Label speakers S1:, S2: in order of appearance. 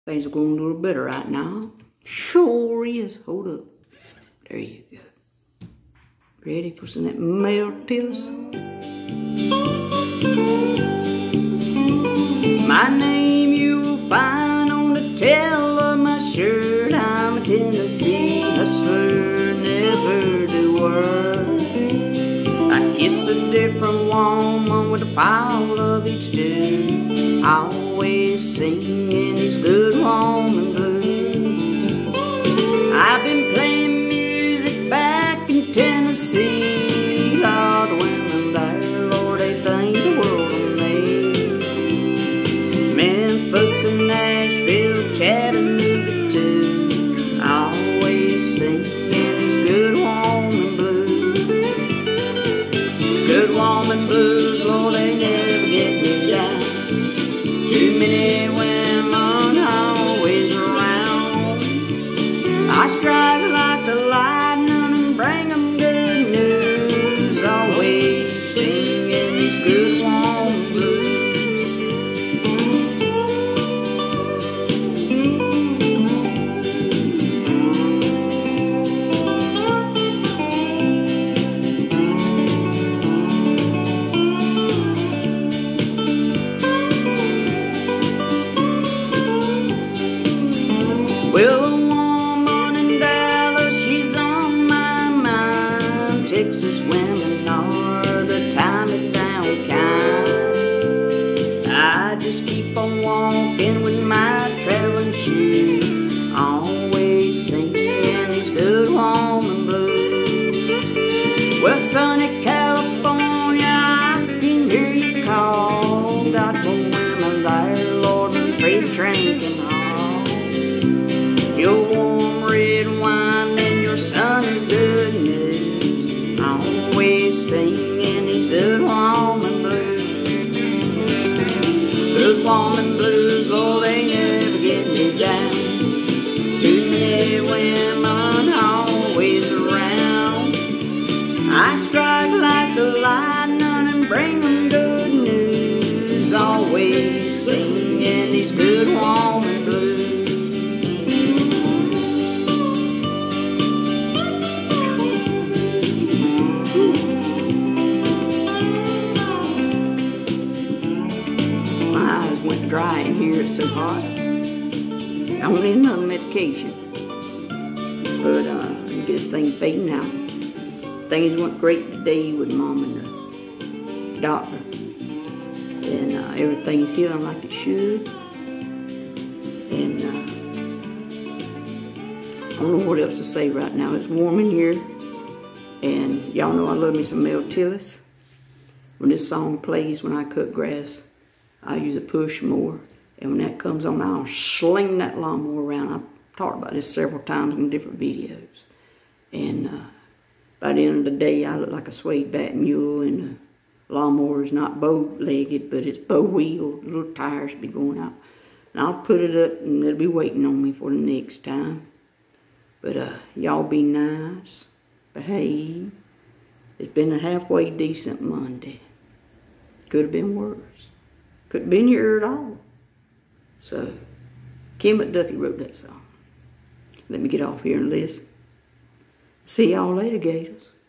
S1: Things are going a little better right now. Sure is. Hold up. There you go. Ready for some of that Mel Tillis? My name you'll find on the tail of my shirt. I'm a Tennessee hustler, never do work. I kiss a different woman with a pile of each two. Always singing these good woman blues. I've been playing music back in Tennessee. Lord, the women there, Lord, they think the world of me. Memphis and Nashville, Chattanooga too. Always singing these good woman blues. Good woman blues, Lord, they never get me down. Too many women always around. I strike like the lightning and bring them good news. Always singing these good woman blues. Well, a woman in Dallas, she's on my mind. Texas women are the time-it-down kind. I just keep on walking with my traveling shoes, always singing these good woman blues. Well, sunny California, I can hear you call. Got more women there, Lord, than freight train can haul. Your warm red wine and your son is good news. Always singing these good woman blues. Good woman blues, Lord, they never get me down. Too many women always around. I strike like the lightning and bring them good news. Always singing these good woman blues. Went dry in here, it's so hot. I don't need another medication. But get this thing fading out. Things went great today with Mom and the doctor. And everything's healing like it should. And I don't know what else to say right now. It's warm in here. And y'all know I love me some Mel Tillis. When this song plays when I cut grass, I use a push mower, and when that comes on, I'll sling that lawnmower around. I've talked about this several times in different videos. And by the end of the day, I look like a swayed back mule, and the lawnmower is not bow-legged, but it's bow-wheeled. The little tires be going out. And I'll put it up, and it'll be waiting on me for the next time. But y'all be nice, behave. It's been a halfway decent Monday. Could have been worse. Couldn't been here at all. So, Kim McDuffie wrote that song. Let me get off here and listen. See y'all later, Gators.